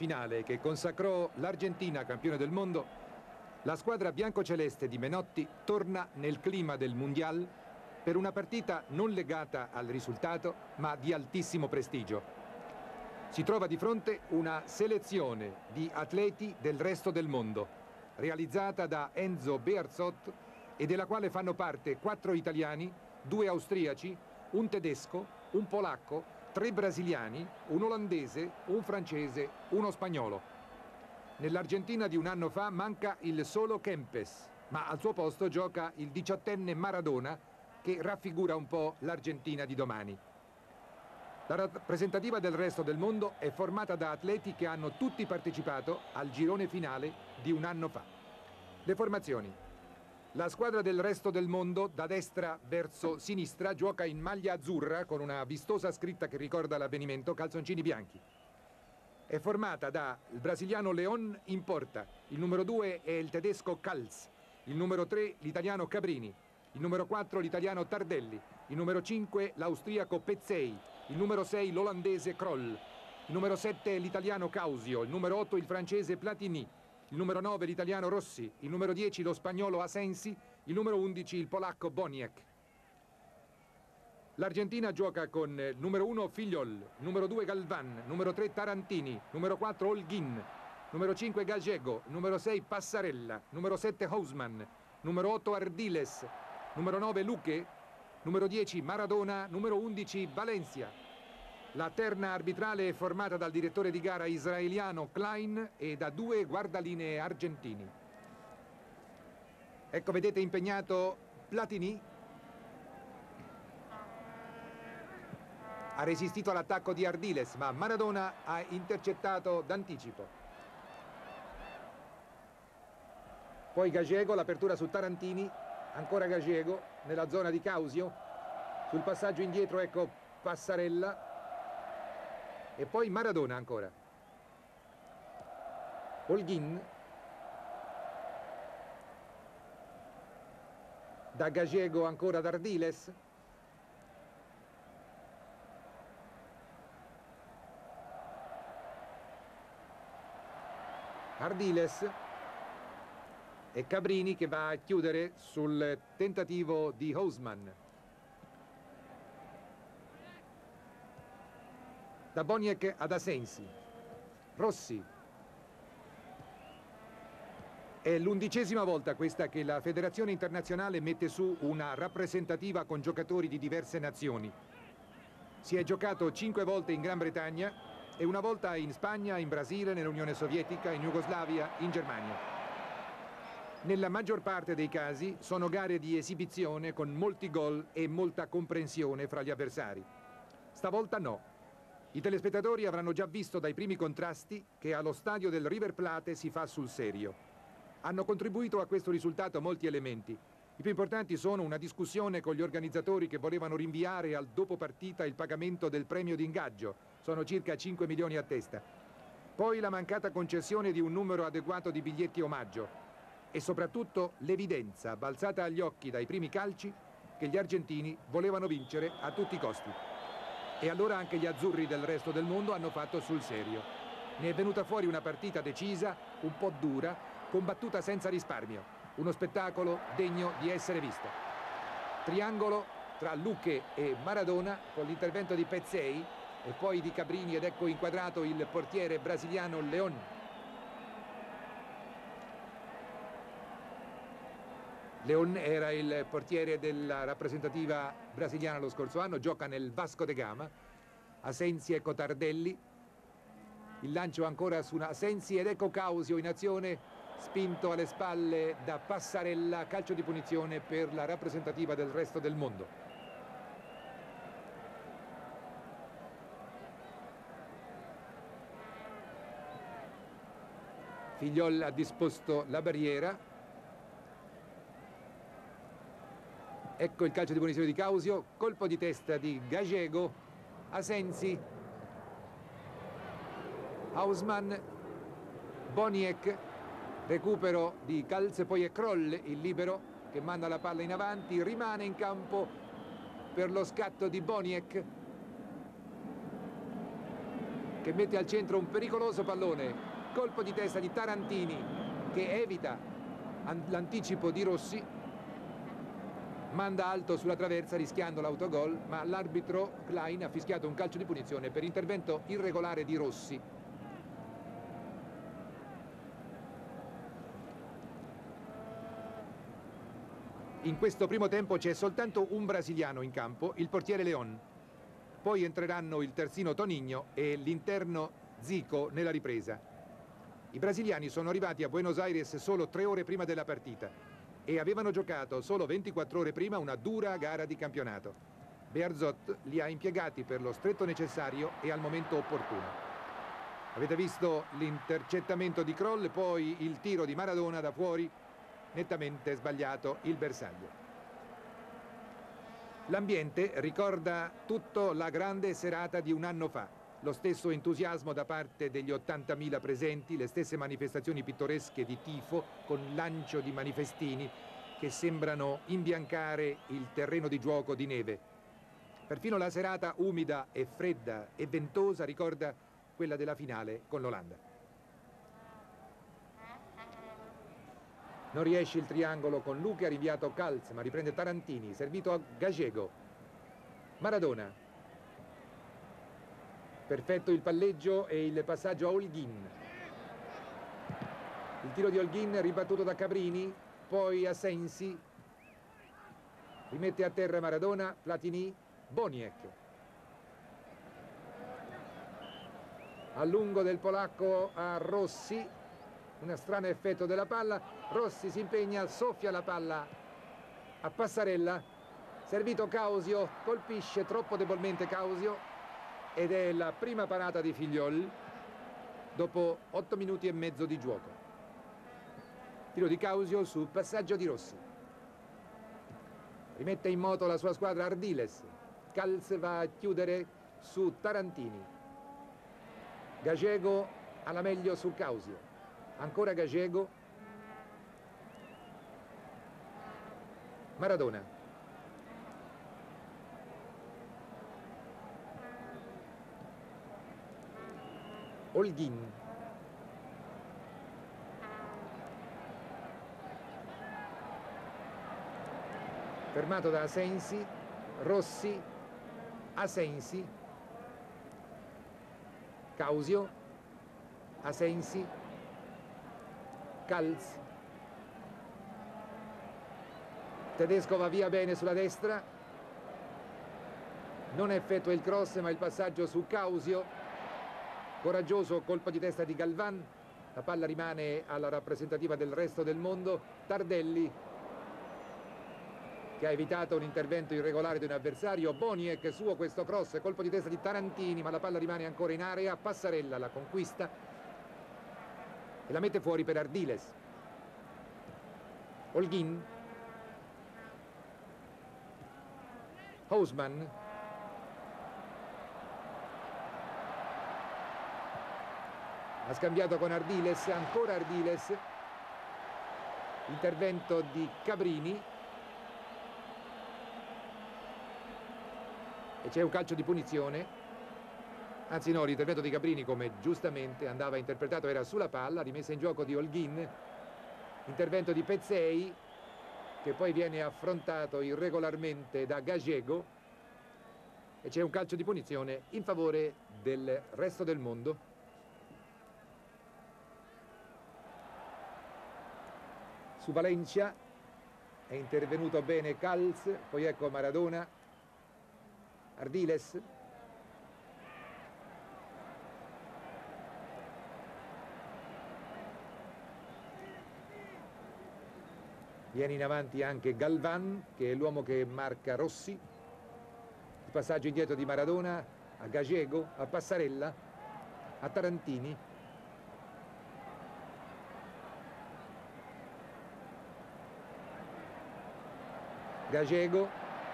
finale che consacrò l'Argentina campione del mondo, la squadra biancoceleste di Menotti torna nel clima del Mundial per una partita non legata al risultato ma di altissimo prestigio. Si trova di fronte una selezione di atleti del resto del mondo, realizzata da Enzo Bearzot e della quale fanno parte 4 italiani, 2 austriaci, un tedesco, un polacco, 3 brasiliani, un olandese, un francese, uno spagnolo. Nell'Argentina di un anno fa manca il solo Kempes, ma al suo posto gioca il 18enne Maradona, che raffigura un po' l'Argentina di domani. La rappresentativa del resto del mondo è formata da atleti che hanno tutti partecipato al girone finale di un anno fa. Le formazioni. La squadra del resto del mondo, da destra verso sinistra, gioca in maglia azzurra con una vistosa scritta che ricorda l'avvenimento, calzoncini bianchi. È formata dal brasiliano León in porta, il numero 2 è il tedesco Kals, il numero 3 l'italiano Cabrini, il numero 4 l'italiano Tardelli, il numero 5 l'austriaco Pezzei, il numero 6 l'olandese Kroll, il numero 7 l'italiano Causio, il numero 8 il francese Platini, il numero 9 l'italiano Rossi, il numero 10 lo spagnolo Asensi, il numero 11 il polacco Boniek. L'Argentina gioca con numero 1 Fillol, numero 2 Galvan, numero 3 Tarantini, numero 4 Holguin, numero 5 Gallego, numero 6 Passarella, numero 7 Houseman, numero 8 Ardiles, numero 9 Luque, numero 10 Maradona, numero 11 Valencia. La terna arbitrale è formata dal direttore di gara israeliano Klein e da 2 guardalinee argentini. Ecco, vedete impegnato Platini. Ha resistito all'attacco di Ardiles, ma Maradona ha intercettato d'anticipo. Poi Gallego, l'apertura su Tarantini, ancora Gallego nella zona di Causio. Sul passaggio indietro, ecco, Passarella. E poi Maradona ancora. Holguin. Da Gallego ancora ad Ardiles. Ardiles e Cabrini che va a chiudere sul tentativo di Houseman. Da Boniek ad Asensi. Rossi. È l'11ª volta questa che la Federazione Internazionale mette su una rappresentativa con giocatori di diverse nazioni. Si è giocato 5 volte in Gran Bretagna e una volta in Spagna, in Brasile, nell'Unione Sovietica, in Jugoslavia, in Germania. Nella maggior parte dei casi sono gare di esibizione con molti gol e molta comprensione fra gli avversari. Stavolta no. I telespettatori avranno già visto dai primi contrasti che allo stadio del River Plate si fa sul serio. Hanno contribuito a questo risultato molti elementi. I più importanti sono una discussione con gli organizzatori che volevano rinviare al dopo partita il pagamento del premio di ingaggio. Sono circa 5 milioni a testa. Poi la mancata concessione di un numero adeguato di biglietti omaggio. E soprattutto l'evidenza, balzata agli occhi dai primi calci, che gli argentini volevano vincere a tutti i costi. E allora anche gli azzurri del resto del mondo hanno fatto sul serio. Ne è venuta fuori una partita decisa, un po' dura, combattuta senza risparmio. Uno spettacolo degno di essere visto. Triangolo tra Luque e Maradona con l'intervento di Pezzei e poi di Cabrini ed ecco inquadrato il portiere brasiliano León. León era il portiere della rappresentativa brasiliana lo scorso anno, gioca nel Vasco da Gama. Asensi e Tardelli. Il lancio ancora su Asensi ed ecco Causio in azione, spinto alle spalle da Passarella, calcio di punizione per la rappresentativa del resto del mondo. Fillol ha disposto la barriera. Ecco il calcio di punizione di Causio, colpo di testa di Gallego, Asensi, Houseman, Boniek, recupero di Kals, poi è Kroll il libero che manda la palla in avanti, rimane in campo per lo scatto di Boniek. che mette al centro un pericoloso pallone, colpo di testa di Tarantini che evita l'anticipo di Rossi, manda alto sulla traversa rischiando l'autogol, ma l'arbitro Klein ha fischiato un calcio di punizione per intervento irregolare di Rossi. In questo primo tempo c'è soltanto un brasiliano in campo, il portiere Leon. Poi entreranno il terzino Toninho e l'interno Zico nella ripresa. I brasiliani sono arrivati a Buenos Aires solo 3 ore prima della partita e avevano giocato solo 24 ore prima una dura gara di campionato. Bearzot li ha impiegati per lo stretto necessario e al momento opportuno. Avete visto l'intercettamento di Kroll, poi il tiro di Maradona da fuori, nettamente sbagliato il bersaglio. L'ambiente ricorda tutto la grande serata di un anno fa. Lo stesso entusiasmo da parte degli 80.000 presenti, le stesse manifestazioni pittoresche di tifo con lancio di manifestini che sembrano imbiancare il terreno di gioco di neve. Perfino la serata umida e fredda e ventosa ricorda quella della finale con l'Olanda. Non riesce il triangolo con Luque, ha rinviato Calz, ma riprende Tarantini, servito a Gallego. Maradona. Perfetto il palleggio e il passaggio a Holguín. Il tiro di Holguín ribattuto da Cabrini, poi a Sensi. Rimette a terra Maradona, Platini, Boniek. A lungo del polacco a Rossi. Un strano effetto della palla, Rossi si impegna, soffia la palla a Passarella, servito Causio, colpisce troppo debolmente Causio ed è la prima parata di Figliol dopo 8 minuti e mezzo di gioco. Tiro di Causio sul passaggio di Rossi. Rimette in moto la sua squadra Ardiles, Calz va a chiudere su Tarantini, Gallego alla meglio su Causio. Ancora Gallego, Maradona. Holguín. Fermato da Asensi, Rossi, Asensi, Causio, Asensi, Calz. Tedesco va via bene sulla destra, non effettua il cross ma il passaggio su Causio, coraggioso colpo di testa di Galvan, la palla rimane alla rappresentativa del resto del mondo, Tardelli che ha evitato un intervento irregolare di un avversario, Boniek suo questo cross, colpo di testa di Tarantini ma la palla rimane ancora in area, Passarella la conquista e la mette fuori per Ardiles. Holguín, Houseman, ha scambiato con Ardiles, ancora Ardiles, intervento di Cabrini e c'è un calcio di punizione. Anzi no, l'intervento di Cabrini, come giustamente andava interpretato, era sulla palla, rimessa in gioco di Holguín, intervento di Pezzei che poi viene affrontato irregolarmente da Gallego e c'è un calcio di punizione in favore del resto del mondo. Su Valencia è intervenuto bene Calz, poi ecco Maradona, Ardiles. Viene in avanti anche Galvan, che è l'uomo che marca Rossi. Il passaggio indietro di Maradona a Gallego, a Passarella, a Tarantini. Gallego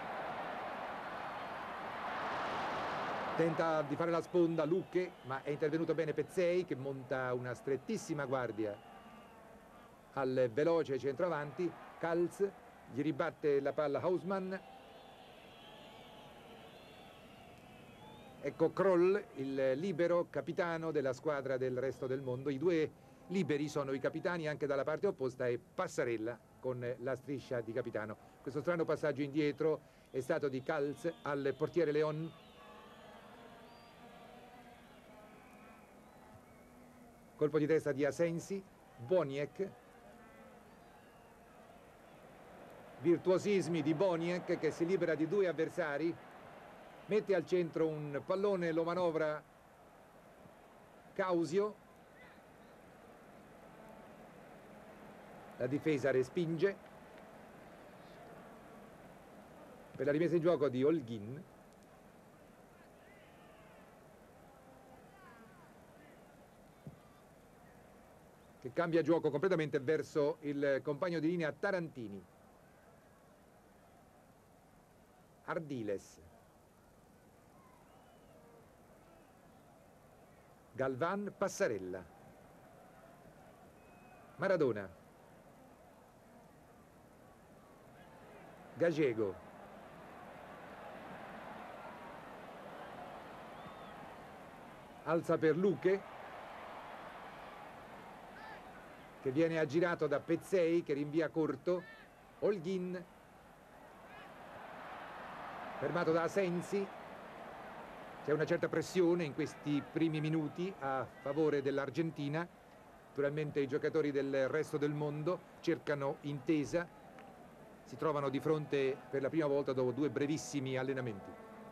tenta di fare la sponda Luque, ma è intervenuto bene Pezzei che monta una strettissima guardia al veloce centravanti. Calz gli ribatte la palla Houseman Ecco Kroll, il libero capitano della squadra del Resto del Mondo. I due liberi sono i capitani anche dalla parte opposta e Passarella con la striscia di capitano. Questo strano passaggio indietro è stato di Kals al portiere Leon. Colpo di testa di Asensi, Boniek. Virtuosismi di Boniek che si libera di due avversari. Mette al centro un pallone, lo manovra Causio. La difesa respinge. Per la rimessa in gioco di Holguin. Che cambia gioco completamente verso il compagno di linea Tarantini. Ardiles. Galvan, Passarella. Maradona. Gallego. Alza per Luque, che viene aggirato da Pezzei, che rinvia corto. Holguin, fermato da Asensi. C'è una certa pressione in questi primi minuti a favore dell'Argentina. Naturalmente i giocatori del Resto del Mondo cercano intesa, si trovano di fronte per la prima volta dopo due brevissimi allenamenti.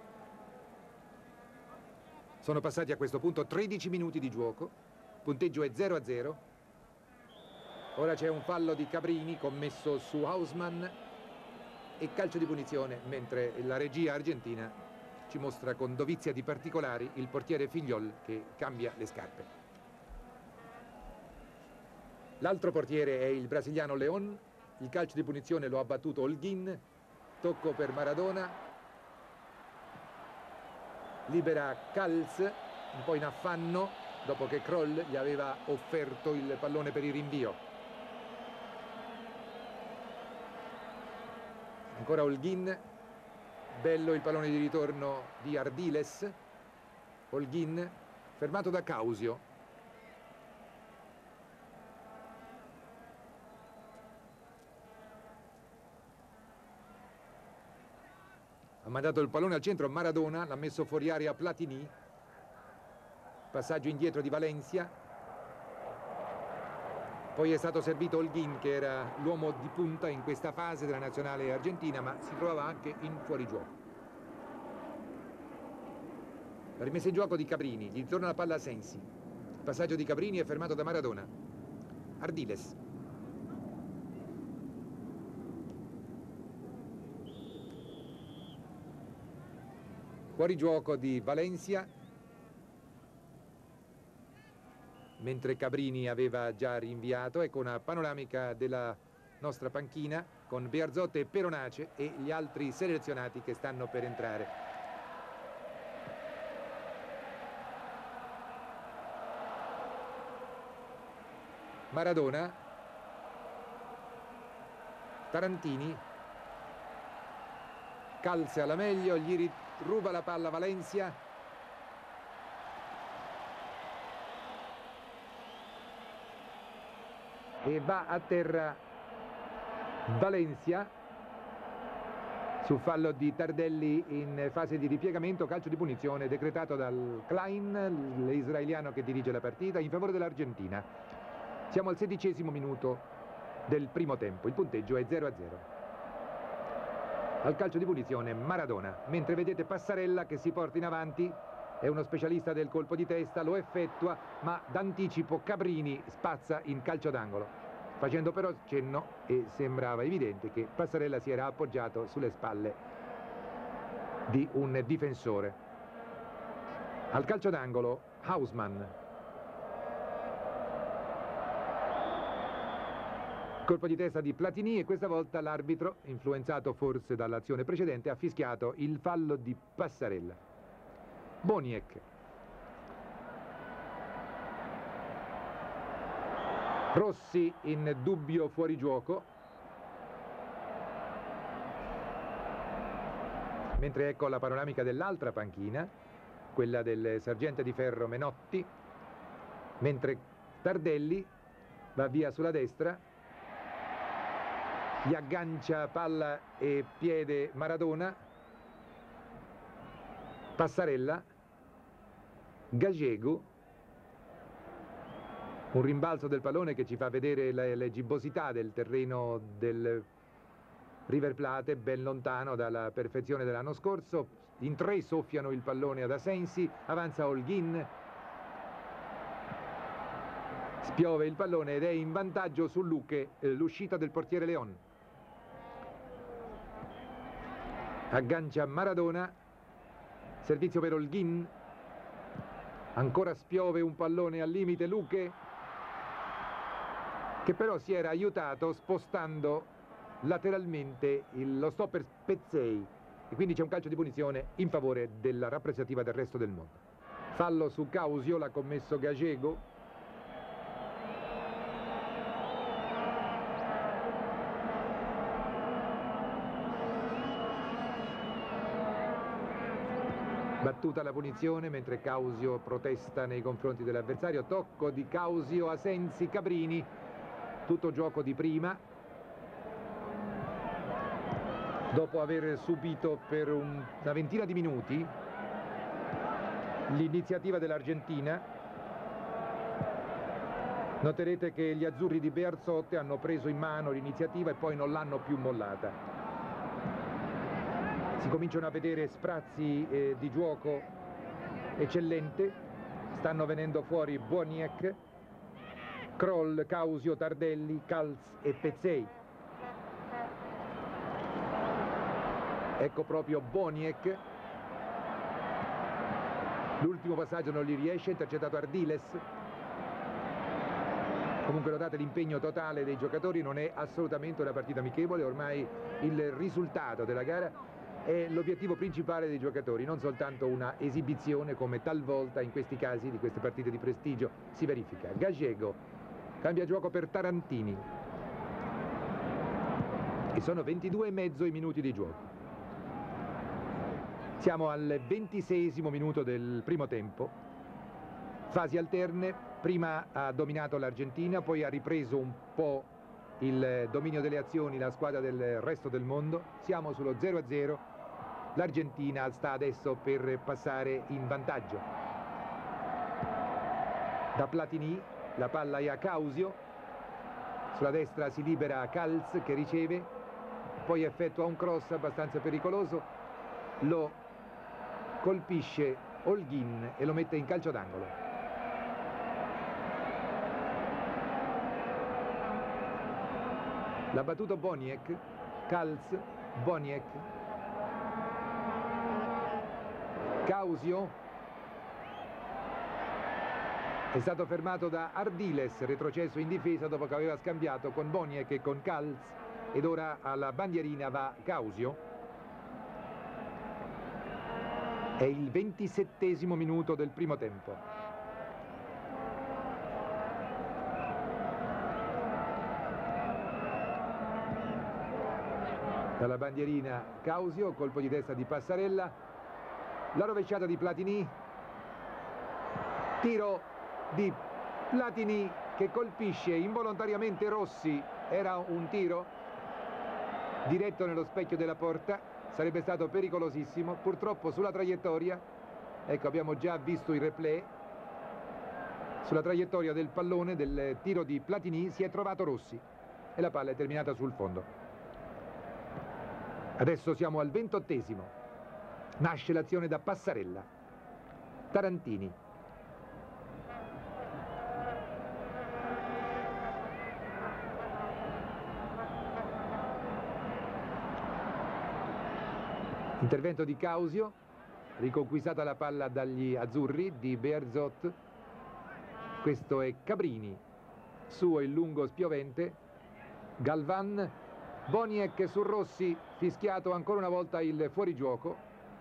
Sono passati a questo punto 13 minuti di gioco, il punteggio è 0-0. Ora c'è un fallo di Cabrini commesso su Hausmann e calcio di punizione, mentre la regia argentina ci mostra con dovizia di particolari il portiere Figliol che cambia le scarpe. L'altro portiere è il brasiliano Leon. Il calcio di punizione lo ha battuto Holguin. Tocco per Maradona. Libera Kals, un po' in affanno dopo che Kroll gli aveva offerto il pallone per il rinvio. Ancora Holguin. Bello il pallone di ritorno di Ardiles. Holguin fermato da Causio. Ha mandato il pallone al centro Maradona, l'ha messo fuori area Platini. Passaggio indietro di Valencia. Poi è stato servito Holguin, che era l'uomo di punta in questa fase della nazionale argentina, ma si trovava anche in fuorigioco. La rimessa in gioco di Cabrini, gli torna la palla a Sensi. Il passaggio di Cabrini è fermato da Maradona. Ardiles. Fuorigioco di Valencia, mentre Cabrini aveva già rinviato. Ecco una panoramica della nostra panchina con Bearzotte e Peronace e gli altri selezionati che stanno per entrare. Maradona, Tarantini, Kals alla meglio, gli ruba la palla Valencia. E va a terra Valencia su fallo di Tardelli in fase di ripiegamento. Calcio di punizione decretato dal Klein, l'israeliano che dirige la partita, in favore dell'Argentina. Siamo al 16° minuto del primo tempo, il punteggio è 0-0. Al calcio di punizione Maradona, mentre vedete Passarella che si porta in avanti. È uno specialista del colpo di testa, lo effettua, ma d'anticipo Cabrini spazza in calcio d'angolo, facendo però cenno, e sembrava evidente, che Passarella si era appoggiato sulle spalle di un difensore. Al calcio d'angolo Hausmann. Colpo di testa di Platini e questa volta l'arbitro, influenzato forse dall'azione precedente, ha fischiato il fallo di Passarella. Boniek. Rossi in dubbio fuorigioco. Mentre ecco la panoramica dell'altra panchina. quella del sergente di ferro Menotti, mentre Tardelli va via sulla destra, gli aggancia palla e piede Maradona, Passarella, Gallego, un rimbalzo del pallone che ci fa vedere la gibbosità del terreno del River Plate, ben lontano dalla perfezione dell'anno scorso. In 3 soffiano il pallone ad Asensi, avanza Holguin, spiove il pallone ed è in vantaggio su Luque, l'uscita del portiere Leon. Aggancia Maradona, servizio per Holguin, ancora spiove un pallone al limite Luque, che però si era aiutato spostando lateralmente lo stopper Pezzei, e quindi c'è un calcio di punizione in favore della rappresentativa del resto del mondo. Fallo su Causio, l'ha commesso Gallego. Battuta la punizione mentre Causio protesta nei confronti dell'avversario. Tocco di Causio, Asensi, Cabrini, tutto gioco di prima. Dopo aver subito per una ventina di minuti l'iniziativa dell'Argentina, noterete che gli azzurri di Bearzot hanno preso in mano l'iniziativa e poi non l'hanno più mollata. Si cominciano a vedere sprazzi di gioco eccellente, stanno venendo fuori Boniek, Kroll, Causio, Tardelli, Calz e Pezzei. Ecco proprio Boniek, l'ultimo passaggio non gli riesce, intercettato Ardiles. Comunque notate l'impegno totale dei giocatori, non è assolutamente una partita amichevole, ormai il risultato della gara è l'obiettivo principale dei giocatori, non soltanto una esibizione come talvolta in questi casi di queste partite di prestigio si verifica. Gallego cambia gioco per Tarantini e sono 22,5 i minuti di gioco. Siamo al 26esimo minuto del primo tempo, fasi alterne, prima ha dominato l'Argentina, poi ha ripreso un po' il dominio delle azioni la squadra del resto del mondo. Siamo sullo 0-0, l'Argentina sta adesso per passare in vantaggio. Da Platini la palla è a Causio, sulla destra si libera Calz che riceve, poi effettua un cross abbastanza pericoloso, lo colpisce Holguin e lo mette in calcio d'angolo. L'ha battuto Boniek, Calz, Boniek, Causio è stato fermato da Ardiles, retrocesso in difesa dopo che aveva scambiato con Boniek e con Calz, ed ora alla bandierina va Causio. È il 27esimo minuto del primo tempo. Dalla bandierina Causio, colpo di testa di Passarella, la rovesciata di Platini, tiro di Platini che colpisce involontariamente Rossi, era un tiro diretto nello specchio della porta, sarebbe stato pericolosissimo, purtroppo sulla traiettoria, ecco abbiamo già visto il replay, sulla traiettoria del pallone del tiro di Platini si è trovato Rossi e la palla è terminata sul fondo. Adesso siamo al 28esimo, nasce l'azione da Passarella, Tarantini. Intervento di Causio, riconquistata la palla dagli azzurri di Bearzot. Questo è Cabrini, suo il lungo spiovente, Galvan, Boniek su Rossi, fischiato ancora una volta il fuorigioco.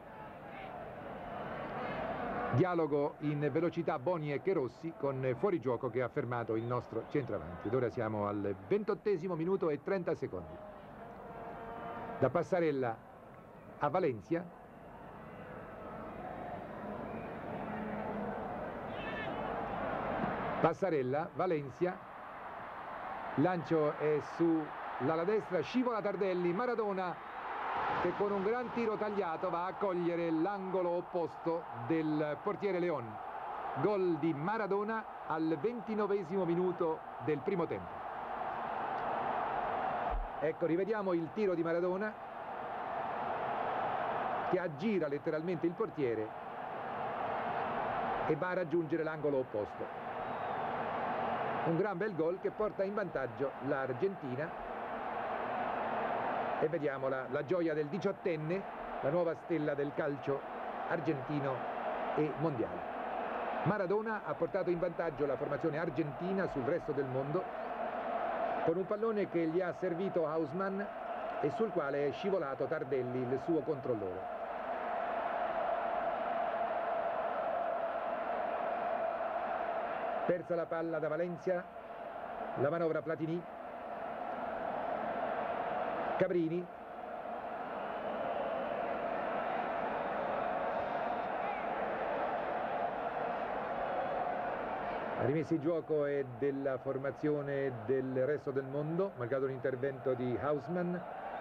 Dialogo in velocità Boniek e Rossi con fuorigioco che ha fermato il nostro centravanti. Ed ora siamo al 28esimo minuto e 30 secondi. Da Passarella a Valencia, Passarella, Valencia, lancio è sull'ala destra, scivola Tardelli, Maradona che con un gran tiro tagliato va a cogliere l'angolo opposto del portiere León. Gol di Maradona al 29esimo minuto del primo tempo. Ecco, rivediamo il tiro di Maradona che aggira letteralmente il portiere e va a raggiungere l'angolo opposto. Un gran bel gol che porta in vantaggio l'Argentina e vediamo la gioia del 18enne, la nuova stella del calcio argentino e mondiale. Maradona ha portato in vantaggio la formazione argentina sul resto del mondo con un pallone che gli ha servito Haussmann e sul quale è scivolato Tardelli, il suo controllore. Persa la palla da Valencia, la manovra Platini, Cabrini, la rimessa in gioco è della formazione del resto del mondo, malgrado l'intervento di Haussmann.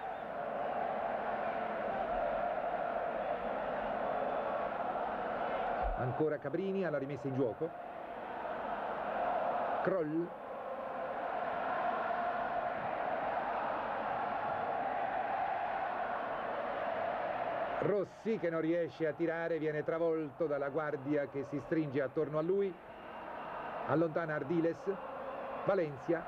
Ancora Cabrini alla rimessa in gioco. Kroll, Rossi che non riesce a tirare, viene travolto dalla guardia che si stringe attorno a lui, allontana Ardiles, Valencia,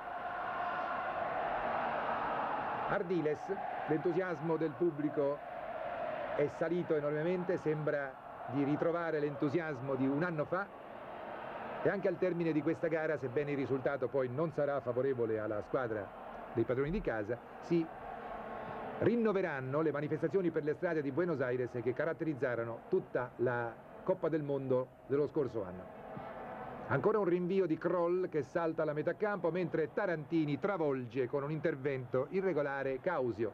Ardiles, l'entusiasmo del pubblico è salito enormemente, sembra di ritrovare l'entusiasmo di un anno fa. E anche al termine di questa gara, sebbene il risultato poi non sarà favorevole alla squadra dei padroni di casa, si rinnoveranno le manifestazioni per le strade di Buenos Aires che caratterizzarono tutta la Coppa del Mondo dello scorso anno. Ancora un rinvio di Kroll che salta alla metà campo mentre Tarantini travolge con un intervento irregolare Causio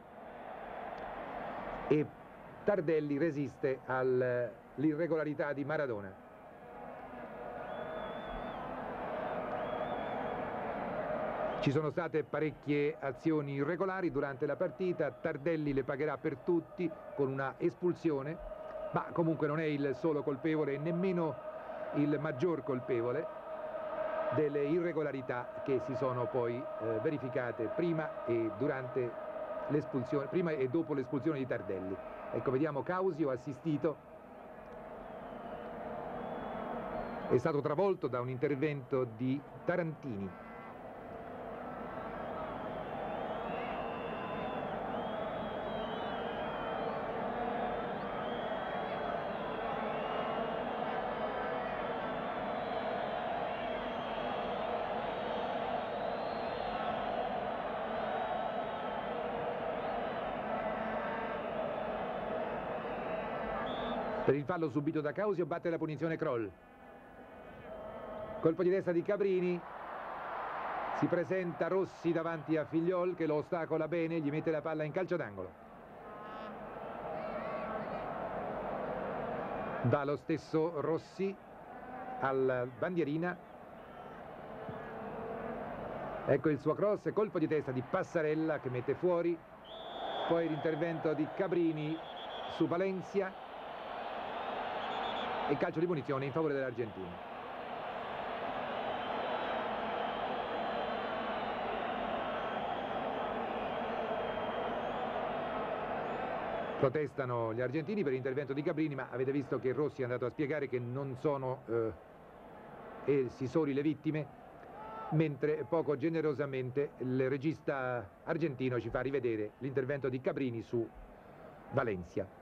e Tardelli resiste all'irregolarità di Maradona. Ci sono state parecchie azioni irregolari durante la partita, Tardelli le pagherà per tutti con una espulsione, ma comunque non è il solo colpevole e nemmeno il maggior colpevole delle irregolarità che si sono poi verificate prima e durante l'espulsione, prima e dopo l'espulsione di Tardelli. Ecco, vediamo Causio assistito, è stato travolto da un intervento di Tarantini. Per il fallo subito da Causio batte la punizione Kroll. Colpo di testa di Cabrini, si presenta Rossi davanti a Figliol che lo ostacola bene, gli mette la palla in calcio d'angolo. Va lo stesso Rossi alla bandierina. Ecco il suo cross, colpo di testa di Passarella che mette fuori, poi l'intervento di Cabrini su Valencia e calcio di punizione in favore dell'Argentina. Protestano gli argentini per l'intervento di Cabrini, ma avete visto che Rossi è andato a spiegare che non sono essi soli le vittime, mentre poco generosamente il regista argentino ci fa rivedere l'intervento di Cabrini su Valencia.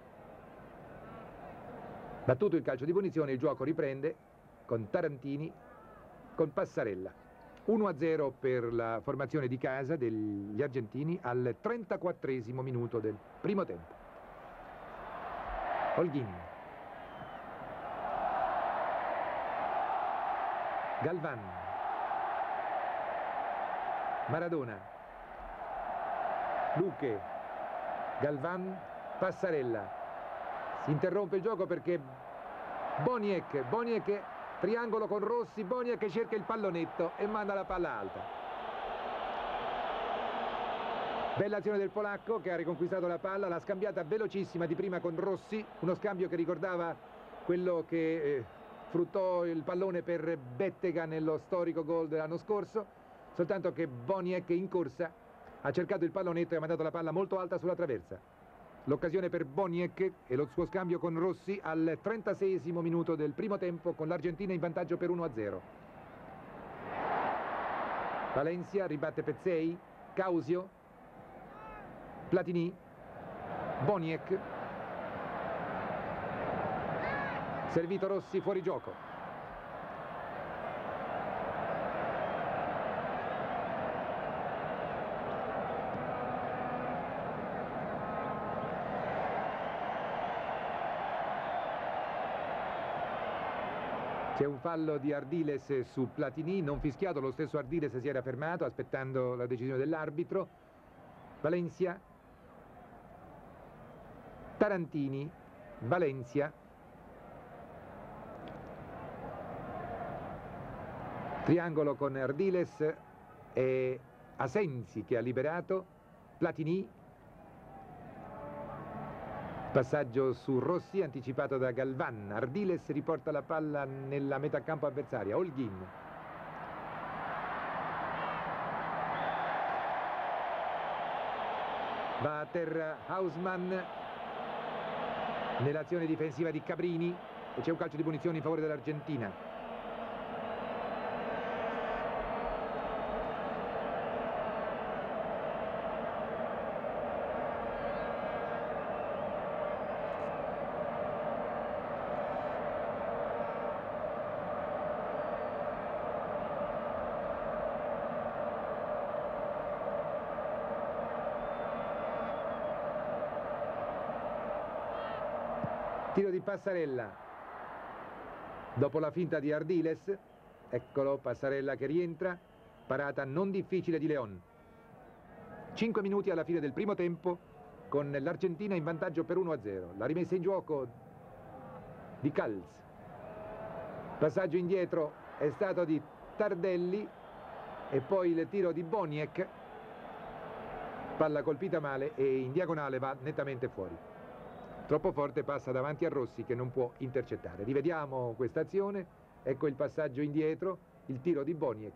Battuto il calcio di punizione, il gioco riprende con Tarantini, con Passarella. 1-0 per la formazione di casa degli argentini al 34esimo minuto del primo tempo. Holguín, Galván, Maradona, Luque, Galván, Passarella. Si interrompe il gioco perché Boniek triangolo con Rossi, Boniek che cerca il pallonetto e manda la palla alta. Bella azione del polacco che ha riconquistato la palla, l'ha scambiata velocissima di prima con Rossi, uno scambio che ricordava quello che fruttò il pallone per Bettega nello storico gol dell'anno scorso, soltanto che Boniek in corsa ha cercato il pallonetto e ha mandato la palla molto alta sulla traversa. L'occasione per Boniek e lo suo scambio con Rossi al 36esimo minuto del primo tempo, con l'Argentina in vantaggio per 1-0. Valencia ribatte Pezzei, Causio, Platini, Boniek, servito Rossi fuori gioco. C'è un fallo di Ardiles su Platini, non fischiato, lo stesso Ardiles si era fermato aspettando la decisione dell'arbitro. Valencia, Tarantini, Valencia, triangolo con Ardiles e Asensi che ha liberato, Platini, passaggio su Rossi anticipato da Galvan, Ardiles riporta la palla nella metà campo avversaria, Holguin. Va a terra Hausmann nell'azione difensiva di Cabrini e c'è un calcio di punizione in favore dell'Argentina. Tiro di Passarella dopo la finta di Ardiles, eccolo Passarella che rientra, parata non difficile di León. 5 minuti alla fine del primo tempo con l'Argentina in vantaggio per 1-0. La rimessa in gioco di Calz, passaggio indietro è stato di Tardelli e poi il tiro di Boniek, palla colpita male e in diagonale va nettamente fuori. Troppo forte, passa davanti a Rossi che non può intercettare. Rivediamo questa azione, ecco il passaggio indietro, il tiro di Boniek.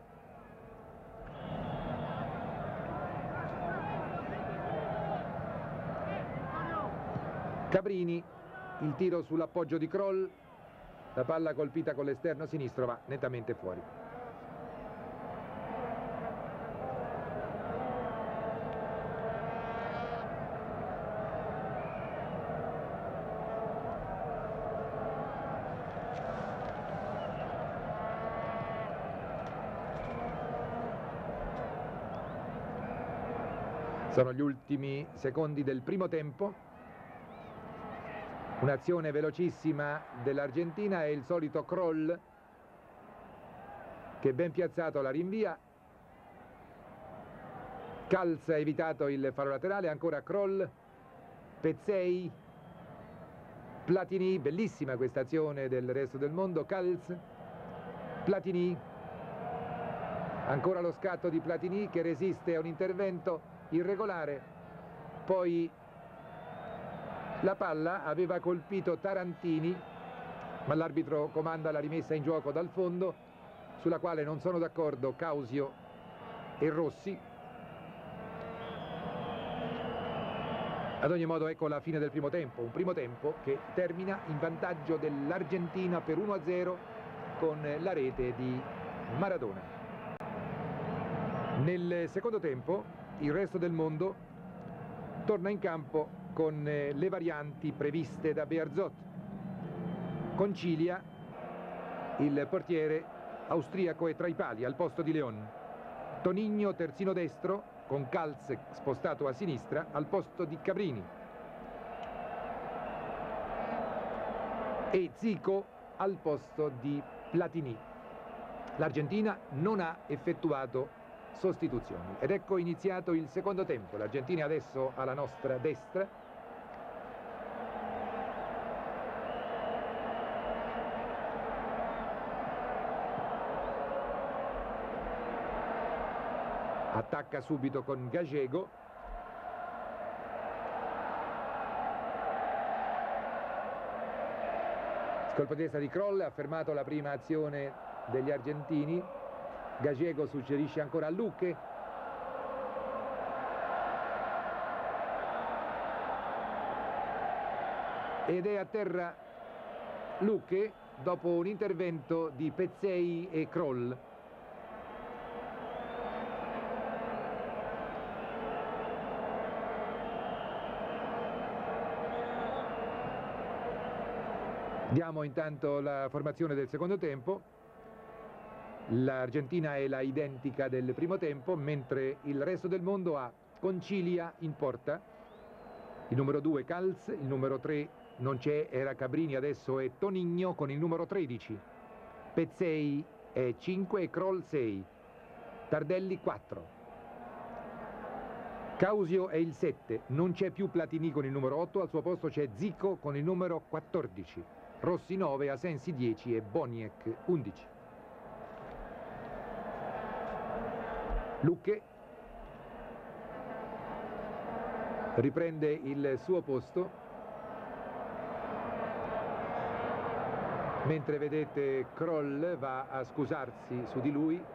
Cabrini, il tiro sull'appoggio di Kroll, la palla colpita con l'esterno sinistro va nettamente fuori. Sono gli ultimi secondi del primo tempo. Un'azione velocissima dell'Argentina e il solito Kroll che ben piazzato la rinvia. Calz ha evitato il fallo laterale, ancora Kroll, Pezzei, Platini, bellissima questa azione del resto del mondo, Calz, Platini, ancora lo scatto di Platini che resiste a un intervento irregolare, poi la palla aveva colpito Tarantini, ma l'arbitro comanda la rimessa in gioco dal fondo, sulla quale non sono d'accordo Causio e Rossi. Ad ogni modo ecco la fine del primo tempo, un primo tempo che termina in vantaggio dell'Argentina per 1-0 con la rete di Maradona. Nel secondo tempo il resto del mondo torna in campo con le varianti previste da Bearzot. Concilia, il portiere austriaco, è tra i pali al posto di León. Tonigno terzino destro con Calz spostato a sinistra al posto di Cabrini. E Zico al posto di Platini. L'Argentina non ha effettuato sostituzioni ed ecco iniziato il secondo tempo. L'Argentina adesso alla nostra destra, Attacca subito con Gagego. Colpo di testa di Kroll, ha fermato la prima azione degli argentini. Gagego suggerisce ancora a Luque. Ed è a terra Luque dopo un intervento di Pezzei e Kroll. Diamo intanto la formazione del secondo tempo. L'Argentina è la identica del primo tempo, mentre il resto del mondo ha Concilia in porta, il numero 2 Calz, il numero 3 non c'è, era Cabrini, adesso è Tonigno con il numero 13, Pezzei è 5 e Kroll 6, Tardelli 4. Causio è il 7, non c'è più Platini con il numero 8, al suo posto c'è Zico con il numero 14. Rossi 9, Asensi 10 e Boniek 11. Luque riprende il suo posto, mentre vedete Kroll va a scusarsi su di lui.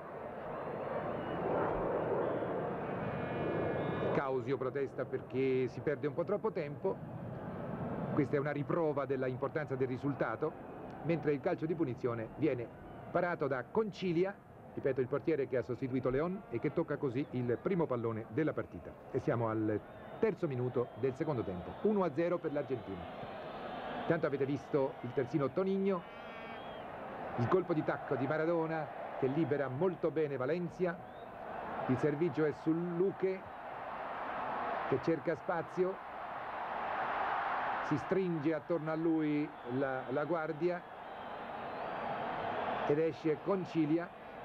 Causio protesta perché si perde un po' troppo tempo. Questa è una riprova della importanza del risultato, mentre il calcio di punizione viene parato da Concilia, ripeto il portiere che ha sostituito León e che tocca così il primo pallone della partita. E siamo al terzo minuto del secondo tempo, 1-0 per l'Argentina. Tanto avete visto il terzino Tonigno, il colpo di tacco di Maradona che libera molto bene Valencia, il servizio è sul Luque che cerca spazio, si stringe attorno a lui la guardia ed esce Concilia.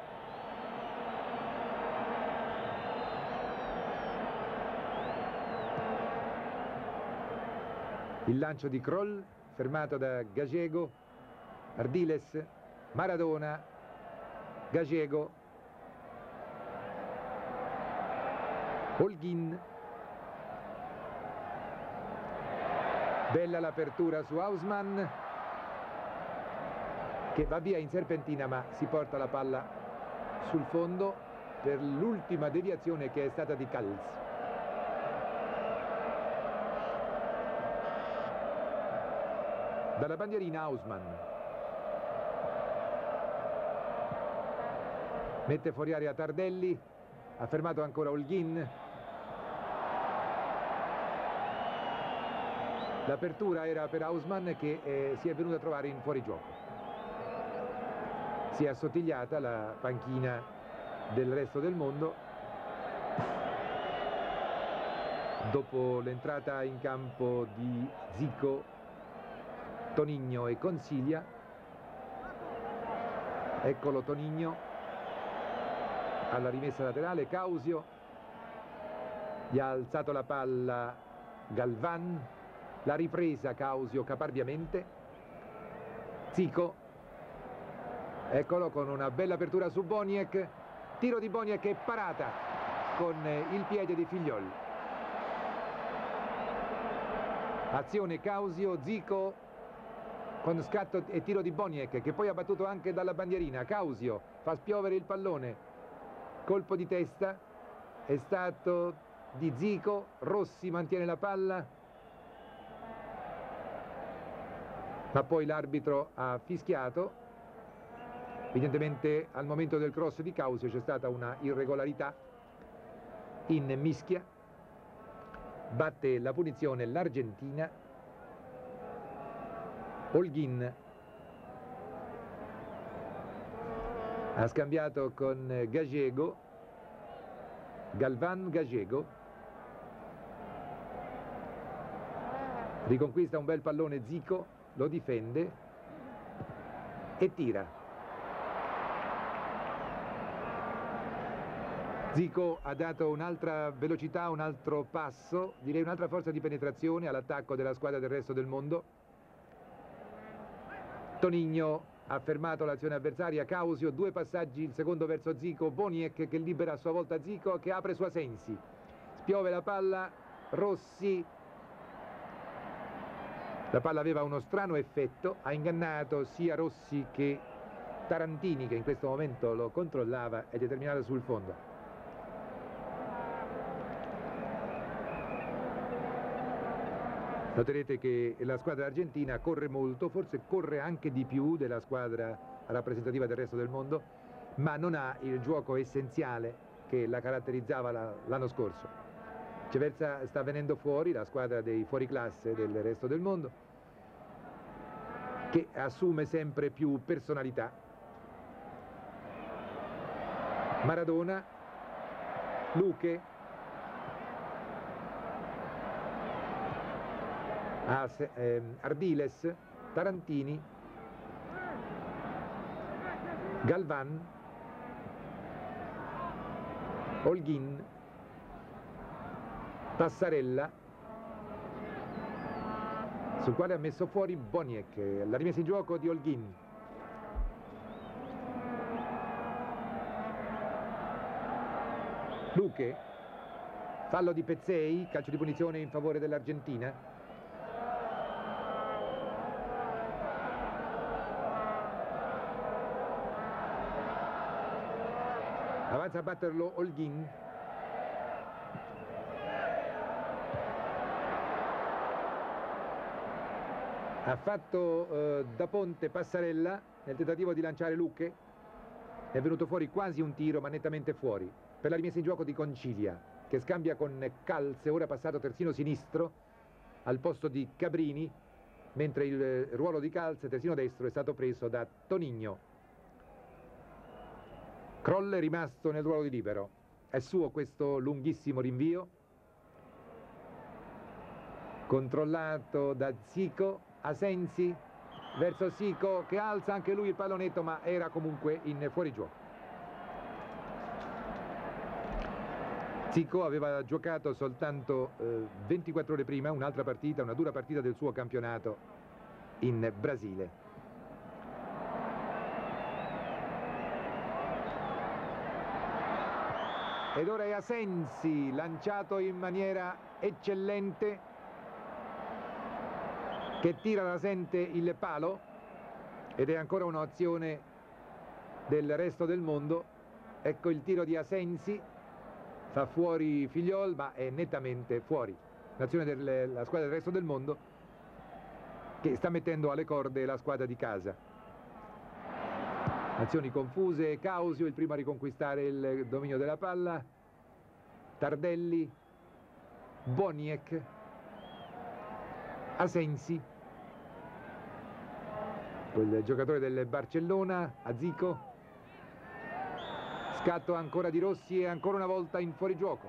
Il lancio di Kroll fermato da Gagego, Ardiles, Maradona, Gagego, Holguin. Bella l'apertura su Haussmann che va via in serpentina ma si porta la palla sul fondo per l'ultima deviazione che è stata di Calz. Dalla bandierina Haussmann mette fuori aria Tardelli, ha fermato ancora Holguin. L'apertura era per Haussmann che si è venuto a trovare in fuorigioco. Si è assottigliata la panchina del resto del mondo dopo l'entrata in campo di Zico, Tonigno e Consiglia. Eccolo Tonigno alla rimessa laterale, Causio, gli ha alzato la palla Galvan. La ripresa Causio caparbiamente, Zico, eccolo con una bella apertura su Boniek, tiro di Boniek e parata con il piede di Figliol. Azione Causio, Zico con scatto e tiro di Boniek che poi ha battuto anche dalla bandierina. Causio fa spiovere il pallone, colpo di testa, è stato di Zico, Rossi mantiene la palla. Ma poi l'arbitro ha fischiato, evidentemente al momento del cross di Causio c'è stata una irregolarità in mischia, batte la punizione l'Argentina. Holguin ha scambiato con Gagego, Galvan Gagego, riconquista un bel pallone Zico, lo difende e tira. Zico ha dato un'altra velocità, un altro passo, direi un'altra forza di penetrazione all'attacco della squadra del resto del mondo. Tonigno ha fermato l'azione avversaria Causio, 2 passaggi, il secondo verso Zico, Boniek che libera a sua volta Zico che apre su Asensi, spiove la palla, Rossi, la palla aveva uno strano effetto, ha ingannato sia Rossi che Tarantini che in questo momento lo controllava ed è terminato sul fondo. Noterete che la squadra argentina corre molto, forse corre anche di più della squadra rappresentativa del resto del mondo, ma non ha il gioco essenziale che la caratterizzava l'anno scorso. Viceversa sta venendo fuori la squadra dei fuoriclasse del resto del mondo, che assume sempre più personalità. Maradona, Luque, Ardiles, Tarantini, Galvan, Holguín, Passarella, sul quale ha messo fuori Boniek, la rimessa in gioco di Holguín. Luque, fallo di Pezzei, calcio di punizione in favore dell'Argentina. Avanza a batterlo Holguín. Ha fatto da ponte Passarella nel tentativo di lanciare Luque. È venuto fuori quasi un tiro, ma nettamente fuori. Per la rimessa in gioco di Concilia, che scambia con Calze, ora passato terzino sinistro, al posto di Cabrini, mentre il ruolo di Calze, terzino destro, è stato preso da Tonigno. Kroll è rimasto nel ruolo di libero. È suo questo lunghissimo rinvio, controllato da Zico, Asensi verso Zico che alza anche lui il pallonetto, ma era comunque in fuorigioco. Zico aveva giocato soltanto 24 ore prima un'altra partita, una dura partita del suo campionato in Brasile. Ed ora è Asensi, lanciato in maniera eccellente, che tira rasente il palo, ed è ancora un'azione del resto del mondo. Ecco il tiro di Asensi, fa fuori Figliol, ma è nettamente fuori. L'azione della squadra del resto del mondo che sta mettendo alle corde la squadra di casa. Azioni confuse, Causio il primo a riconquistare il dominio della palla, Tardelli, Boniek, Asensi, quel giocatore del Barcellona, a Zico, scatto ancora di Rossi e ancora una volta in fuorigioco.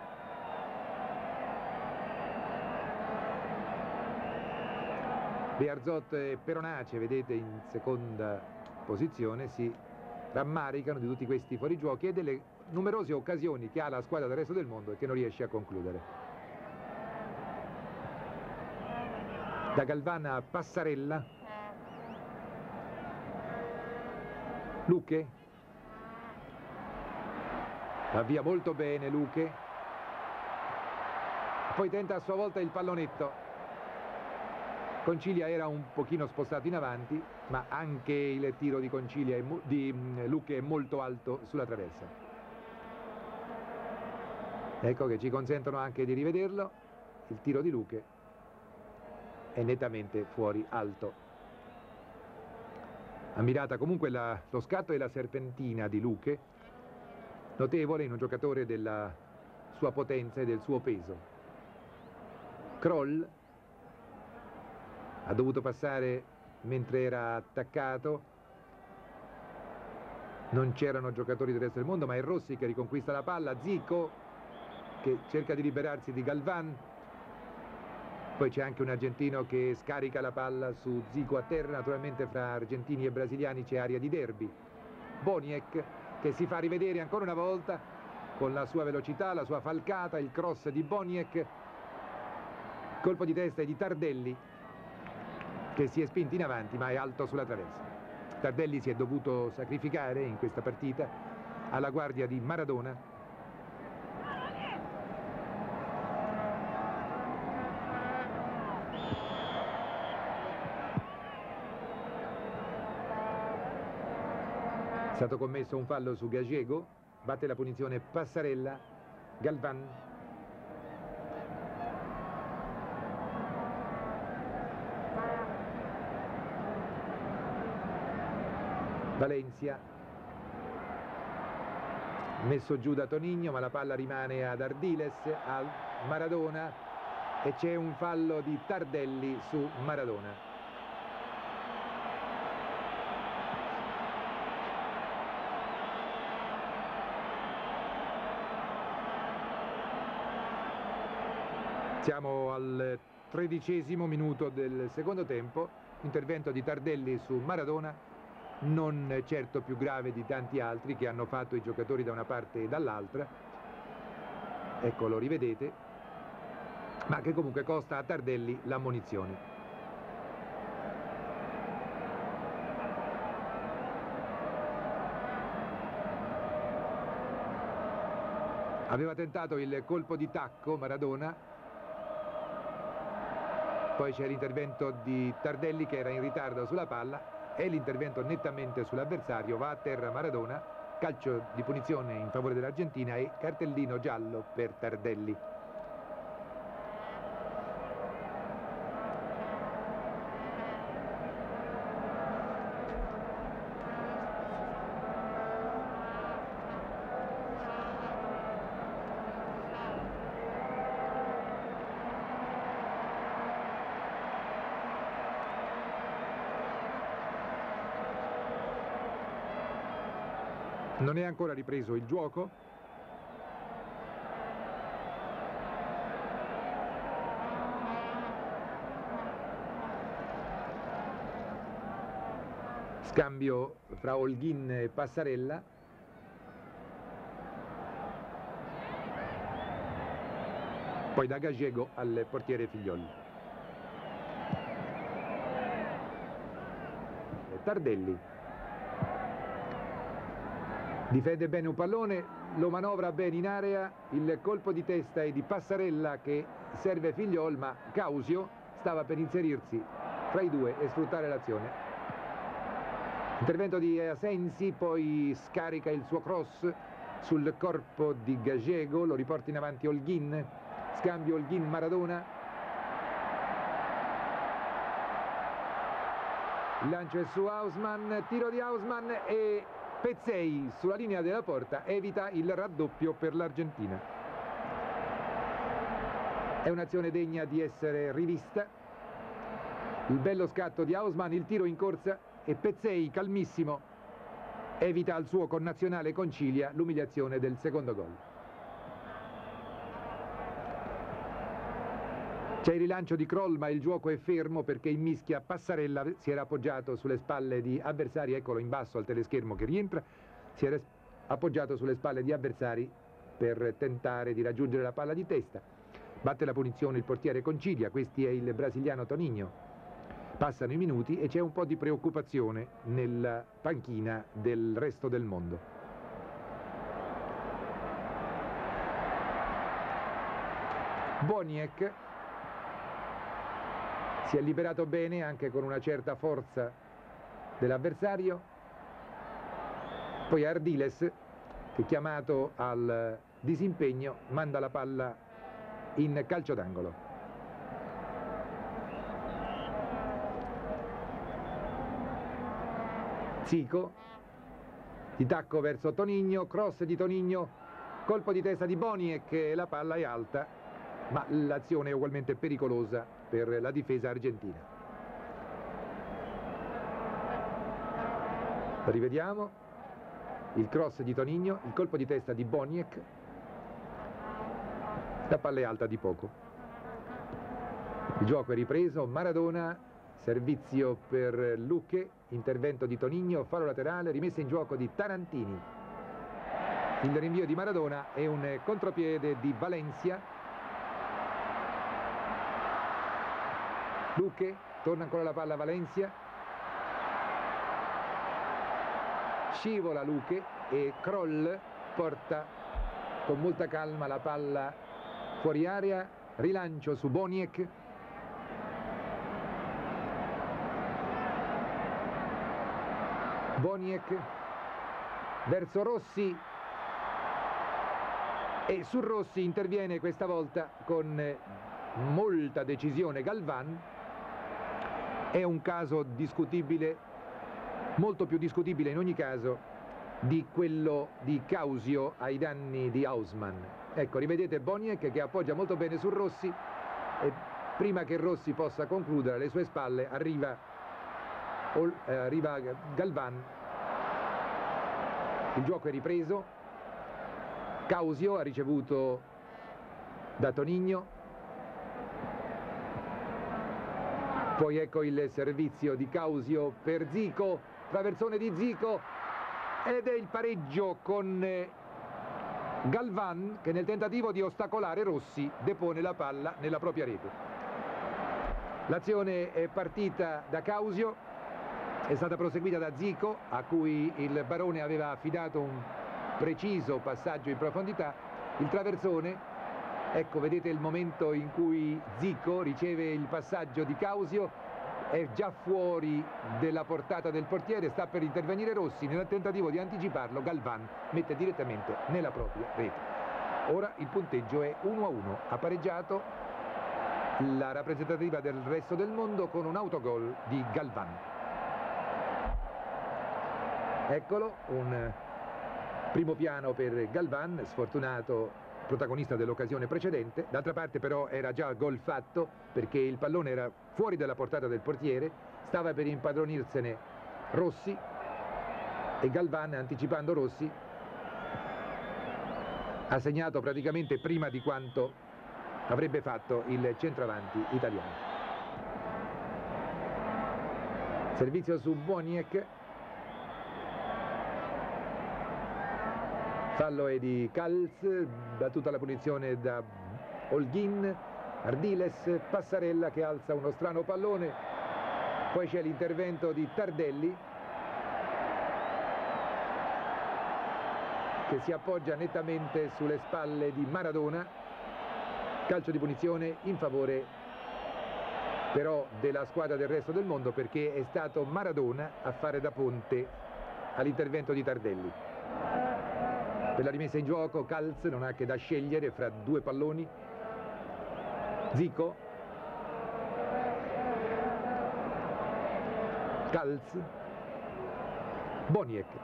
Bearzot e Peronace, vedete, in seconda posizione, si rammaricano di tutti questi fuorigiochi e delle numerose occasioni che ha la squadra del resto del mondo e che non riesce a concludere. Da Galvan a Passarella, Luque, va via molto bene Luque, poi tenta a sua volta il pallonetto. Concilia era un pochino spostato in avanti, ma anche il tiro di Concilia di Luque è molto alto sulla traversa. Ecco che ci consentono anche di rivederlo. Il tiro di Luque è nettamente fuori alto. Ammirata comunque lo scatto e la serpentina di Luque, notevole in un giocatore della sua potenza e del suo peso. Kroll ha dovuto passare mentre era attaccato, non c'erano giocatori del resto del mondo, ma è Rossi che riconquista la palla, Zico che cerca di liberarsi di Galvan, poi c'è anche un argentino che scarica la palla su Zico a terra. Naturalmente fra argentini e brasiliani c'è aria di derby. Boniek che si fa rivedere ancora una volta con la sua velocità, la sua falcata, il cross di Boniek, colpo di testa di Tardelli che si è spinto in avanti ma è alto sulla traversa. Tardelli si è dovuto sacrificare in questa partita alla guardia di Maradona. È stato commesso un fallo su Gallego, batte la punizione Passarella, Galvan. Valencia, messo giù da Tonigno, ma la palla rimane ad Ardiles, a Maradona, e c'è un fallo di Tardelli su Maradona. Siamo al 13° minuto del secondo tempo, intervento di Tardelli su Maradona, non certo più grave di tanti altri che hanno fatto i giocatori da una parte e dall'altra, ecco, lo rivedete, ma che comunque costa a Tardelli l'ammonizione. Aveva tentato il colpo di tacco Maradona, poi c'è l'intervento di Tardelli che era in ritardo sulla palla e l'intervento nettamente sull'avversario, va a terra Maradona, calcio di punizione in favore dell'Argentina e cartellino giallo per Tardelli. Non è ancora ripreso il gioco. Scambio fra Holguín e Passarella. Poi da Gallego al portiere Figliol. Tardelli difende bene un pallone, lo manovra bene in area, il colpo di testa è di Passarella che serve Figliol, ma Causio stava per inserirsi fra i due e sfruttare l'azione. Intervento di Asensi, poi scarica il suo cross sul corpo di Gallego, lo riporta in avanti Holguín, scambio Holguín-Maradona. Il lancio è su Haussmann, tiro di Haussmann e Pezzei sulla linea della porta evita il raddoppio per l'Argentina. È un'azione degna di essere rivista. Il bello scatto di Haussmann, il tiro in corsa e Pezzei, calmissimo, evita al suo connazionale Concilia l'umiliazione del secondo gol. C'è il rilancio di Kroll, ma il gioco è fermo perché in mischia Passarella si era appoggiato sulle spalle di avversari, eccolo in basso al teleschermo che rientra, si era appoggiato sulle spalle di avversari per tentare di raggiungere la palla di testa. Batte la punizione il portiere Concilia, questi è il brasiliano Tonigno. Passano i minuti e c'è un po' di preoccupazione nella panchina del resto del mondo. Boniek si è liberato bene anche con una certa forza dell'avversario. Poi Ardiles, che chiamato al disimpegno, manda la palla in calcio d'angolo. Zico, di tacco verso Tonigno, cross di Tonigno, colpo di testa di Boniek e la palla è alta, ma l'azione è ugualmente pericolosa per la difesa argentina. Rivediamo il cross di Tonigno, il colpo di testa di Boniek, la palla è alta di poco. Il gioco è ripreso, Maradona, servizio per Luque, intervento di Tonigno, fallo laterale, rimessa in gioco di Tarantini. Il rinvio di Maradona è un contropiede di Valencia. Luque, torna ancora la palla a Valencia. scivola Luque e Kroll porta con molta calma la palla fuori area, rilancio su Boniek. Boniek verso Rossi e su Rossi interviene questa volta con molta decisione Galvan. È un caso discutibile, molto più discutibile in ogni caso di quello di Causio ai danni di Hausmann. Ecco, rivedete Boniek che appoggia molto bene su Rossi e prima che Rossi possa concludere alle sue spalle arriva Galvan. Il gioco è ripreso, Causio ha ricevuto da Tonigno, poi ecco il servizio di Causio per Zico, traversone di Zico ed è il pareggio con Galvan che nel tentativo di ostacolare Rossi depone la palla nella propria rete. L'azione è partita da Causio, è stata proseguita da Zico a cui il Barone aveva affidato un preciso passaggio in profondità, il traversone, ecco vedete il momento in cui Zico riceve il passaggio di Causio, è già fuori della portata del portiere, sta per intervenire Rossi, nel tentativo di anticiparlo Galvan mette direttamente nella propria rete. Ora il punteggio è 1-1, ha pareggiato la rappresentativa del resto del mondo con un autogol di Galvan. Eccolo, un primo piano per Galvan, sfortunato protagonista dell'occasione precedente. D'altra parte però era già gol fatto perché il pallone era fuori dalla portata del portiere, stava per impadronirsene Rossi e Galvan, anticipando Rossi, ha segnato praticamente prima di quanto avrebbe fatto il centravanti italiano. Servizio su Boniek. Fallo è di Kals, battuta la punizione da Holguin, Ardiles, Passarella che alza uno strano pallone, poi c'è l'intervento di Tardelli che si appoggia nettamente sulle spalle di Maradona, calcio di punizione in favore però della squadra del resto del mondo perché è stato Maradona a fare da ponte all'intervento di Tardelli. Per la rimessa in gioco Kals non ha che da scegliere fra due palloni. Zico, Kals, Boniek.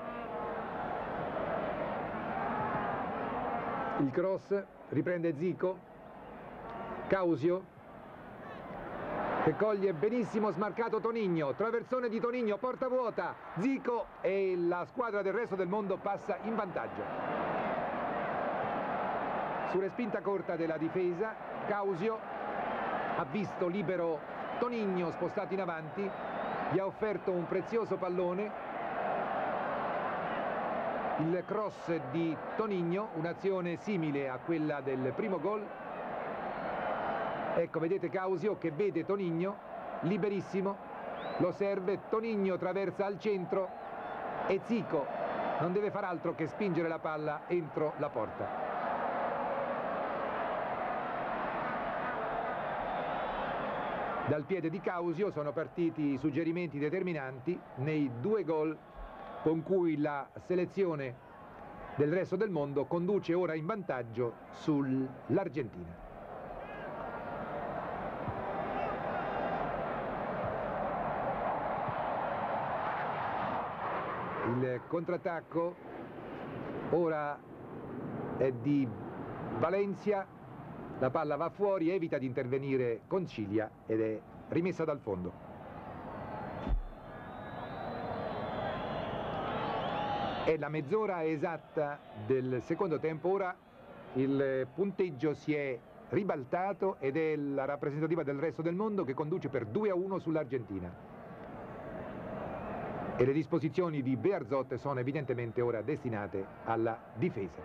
Il cross, riprende Zico, Causio che coglie benissimo, smarcato Tonigno, traversone di Tonigno, porta vuota, Zico e la squadra del resto del mondo passa in vantaggio. Su respinta corta della difesa, Causio ha visto libero Tonigno spostato in avanti, gli ha offerto un prezioso pallone, il cross di Tonigno, un'azione simile a quella del primo gol. Ecco, vedete Causio che vede Tonigno, liberissimo, lo serve, Tonigno traversa al centro e Zico non deve far altro che spingere la palla entro la porta. Dal piede di Causio sono partiti i suggerimenti determinanti nei due gol con cui la selezione del resto del mondo conduce ora in vantaggio sull'Argentina. Il contrattacco ora è di Valencia, la palla va fuori, evita di intervenire Concilia ed è rimessa dal fondo. È la mezz'ora esatta del secondo tempo, ora il punteggio si è ribaltato ed è la rappresentativa del resto del mondo che conduce per 2-1 sull'Argentina. E le disposizioni di Bearzot sono evidentemente ora destinate alla difesa.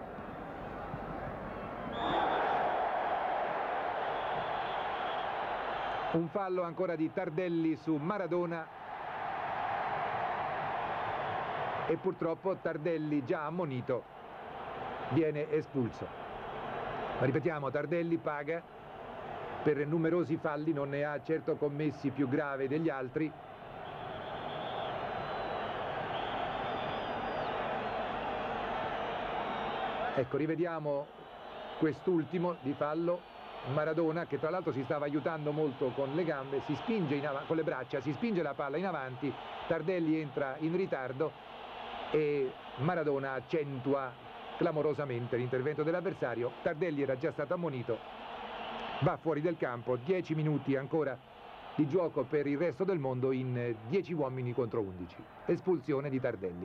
Un fallo ancora di Tardelli su Maradona. e purtroppo Tardelli, già ammonito, viene espulso. Ma ripetiamo, Tardelli paga per numerosi falli, non ne ha certo commessi più gravi degli altri. Ecco, rivediamo quest'ultimo di fallo. Maradona, che tra l'altro si stava aiutando molto con le gambe, si spinge con le braccia, si spinge la palla in avanti, Tardelli entra in ritardo e Maradona accentua clamorosamente l'intervento dell'avversario. Tardelli era già stato ammonito, va fuori del campo, 10 minuti ancora di gioco per il resto del mondo in 10 uomini contro 11. Espulsione di Tardelli.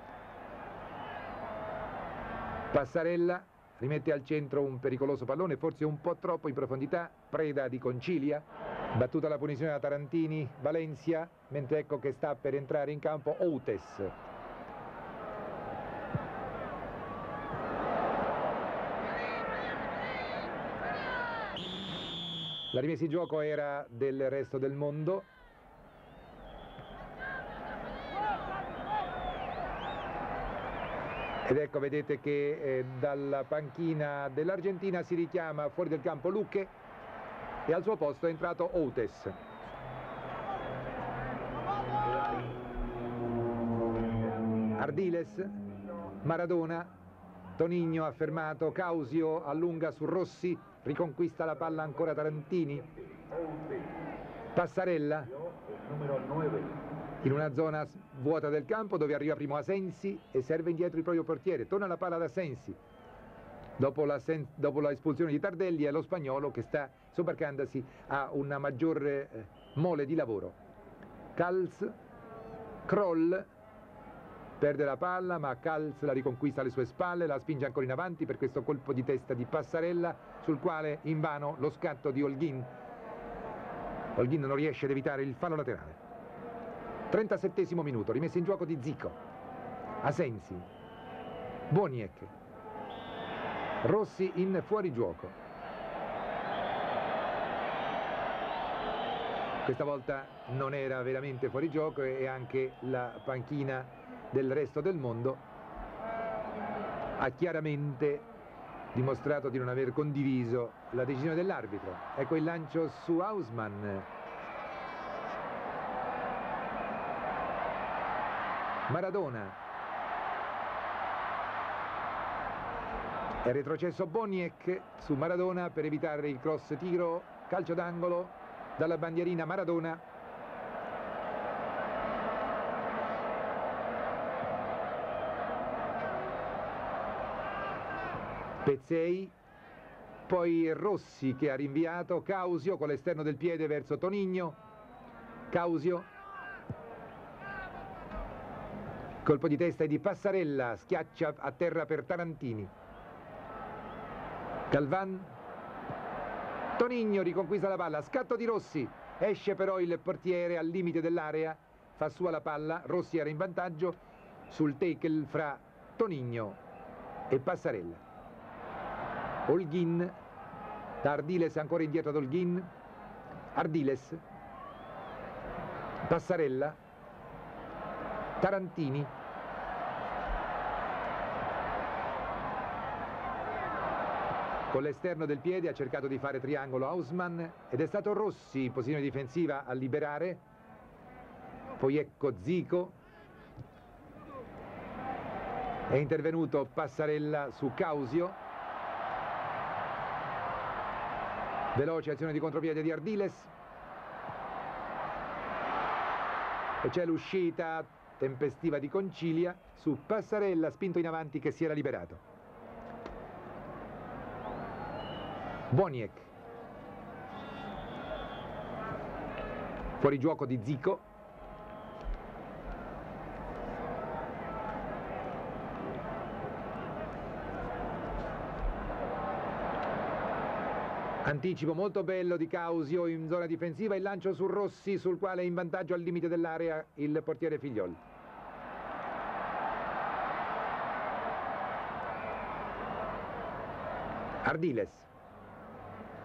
Passarella rimette al centro un pericoloso pallone, forse un po' troppo in profondità, preda di Concilia, battuta la punizione da Tarantini, Valencia, mentre ecco che sta per entrare in campo Outes. La rimessa in gioco era del resto del mondo. Ed ecco, vedete che dalla panchina dell'Argentina si richiama fuori del campo Luque e al suo posto è entrato Outes. Ardiles, Maradona, Toninho ha fermato, Causio allunga su Rossi, riconquista la palla ancora Tarantini, Passarella numero 9 in una zona vuota del campo dove arriva primo Asensi e serve indietro il proprio portiere, torna la palla ad Asensi dopo la espulsione di Tardelli. È lo spagnolo che sta sobbarcandosi a una maggiore mole di lavoro. Kals, Kroll perde la palla, ma Kals la riconquista alle sue spalle, la spinge ancora in avanti per questo colpo di testa di Passarella, sul quale invano lo scatto di Holguín. Holguín non riesce ad evitare il fallo laterale. 37esimo minuto, rimessa in gioco di Zico, Asensi, Boniek, Rossi in fuorigioco. Questa volta non era veramente fuorigioco e anche la panchina del resto del mondo ha chiaramente dimostrato di non aver condiviso la decisione dell'arbitro. Ecco il lancio su Haussmann. Maradona, è retrocesso Boniek su Maradona per evitare il cross tiro, calcio d'angolo dalla bandierina. Maradona, Pezzei, poi Rossi che ha rinviato, Causio con l'esterno del piede verso Toninho, Causio, colpo di testa di Passarella, schiaccia a terra per Tarantini. Galvan, Toninho riconquista la palla, scatto di Rossi, esce però il portiere al limite dell'area, fa sua la palla, Rossi era in vantaggio sul tackle fra Toninho e Passarella. Holguín, da Ardiles ancora indietro ad Holguín, Ardiles, Passarella, Tarantini, con l'esterno del piede ha cercato di fare triangolo Haussmann ed è stato Rossi in posizione difensiva a liberare. Poi ecco Zico, è intervenuto Passarella su Causio, veloce azione di contropiede di Ardiles e c'è l'uscita tempestiva di Concilia su Passarella, spinto in avanti, che si era liberato. Boniek, fuori gioco di Zico, anticipo molto bello di Causio in zona difensiva, il lancio su Rossi sul quale è in vantaggio al limite dell'area il portiere Figliol. Ardiles,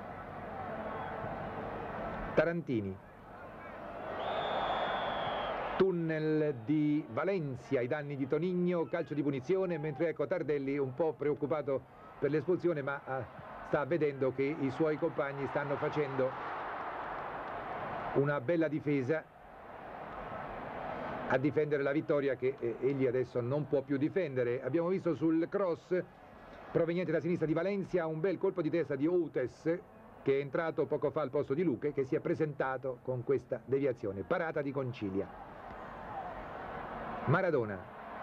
Tarantini, tunnel di Valencia ai danni di Tonigno, calcio di punizione, mentre ecco Tardelli un po' preoccupato per l'espulsione, ma sta vedendo che i suoi compagni stanno facendo una bella difesa a difendere la vittoria che egli adesso non può più difendere. Abbiamo visto sul cross proveniente da sinistra di Valencia un bel colpo di testa di Outes, che è entrato poco fa al posto di Luque, che si è presentato con questa deviazione. Parata di Concilia. Maradona.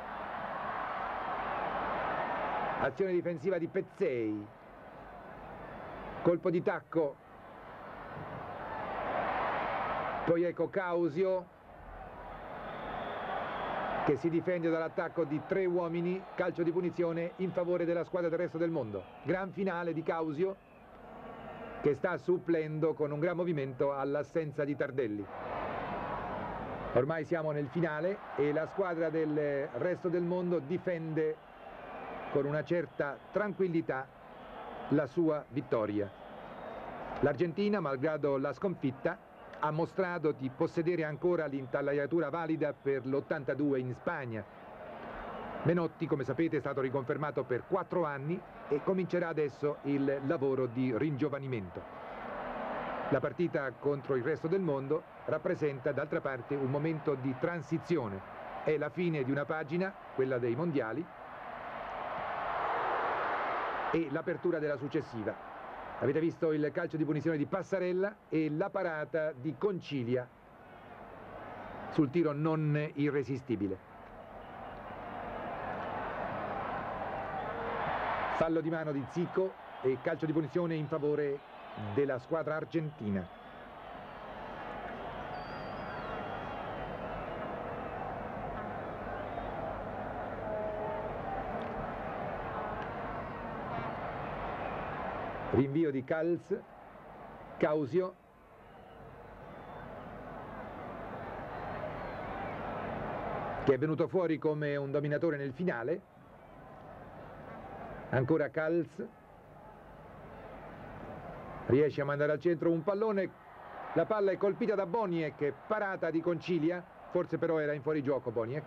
Azione difensiva di Pezzei. Colpo di tacco. Poi ecco Causio che si difende dall'attacco di 3 uomini, calcio di punizione in favore della squadra del Resto del Mondo. Gran finale di Causio che sta supplendo con un gran movimento all'assenza di Tardelli. Ormai siamo nel finale e la squadra del Resto del Mondo difende con una certa tranquillità la sua vittoria. L'Argentina, malgrado la sconfitta, ha mostrato di possedere ancora l'intelaiatura valida per l'82 in Spagna. Menotti, come sapete, è stato riconfermato per 4 anni e comincerà adesso il lavoro di ringiovanimento. La partita contro il Resto del Mondo rappresenta d'altra parte un momento di transizione. È la fine di una pagina, quella dei mondiali, e l'apertura della successiva. Avete visto il calcio di punizione di Passarella e la parata di Concilia sul tiro non irresistibile. Fallo di mano di Zico e calcio di punizione in favore della squadra argentina. Rinvio di Causio. Che è venuto fuori come un dominatore nel finale. Ancora Calz. Riesce a mandare al centro un pallone. La palla è colpita da Boniek, parata di Concilia. Forse però era in fuorigioco Boniek.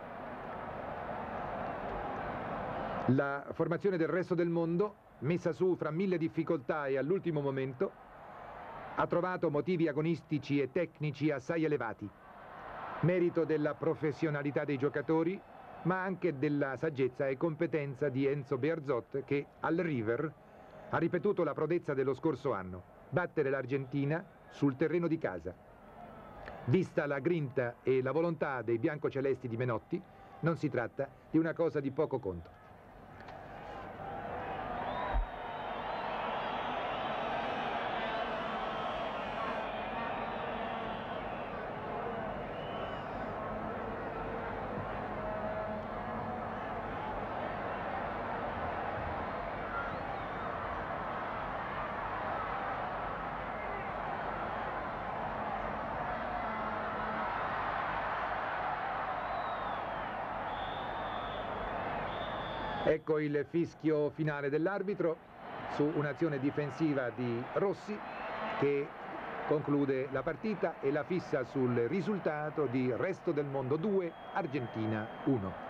La formazione del Resto del Mondo, messa su fra 1000 difficoltà e all'ultimo momento, ha trovato motivi agonistici e tecnici assai elevati. Merito della professionalità dei giocatori, ma anche della saggezza e competenza di Enzo Bearzot, che al River ha ripetuto la prodezza dello scorso anno: battere l'Argentina sul terreno di casa. Vista la grinta e la volontà dei biancocelesti di Menotti, non si tratta di una cosa di poco conto. Ecco il fischio finale dell'arbitro su un'azione difensiva di Rossi che conclude la partita e la fissa sul risultato di Resto del Mondo 2, Argentina 1.